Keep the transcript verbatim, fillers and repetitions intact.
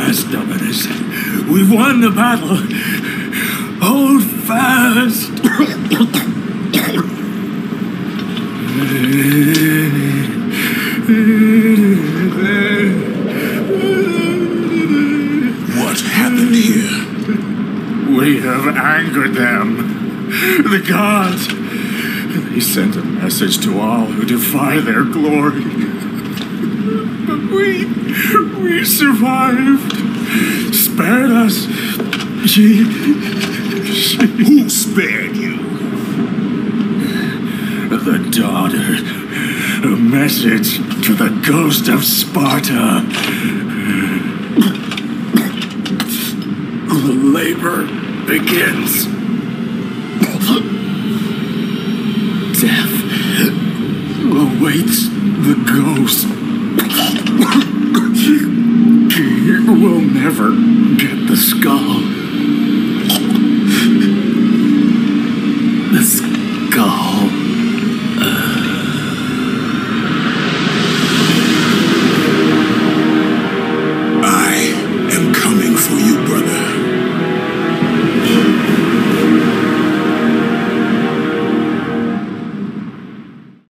fast, Dominus. We've won the battle. Hold fast. What happened here? We have angered them. The gods. They sent a message to all who defy their glory. But we... we survived. Spared us. She... she... Who spared you? The daughter. A message to the ghost of Sparta. The labor begins. Death awaits the ghost. He will never get the skull.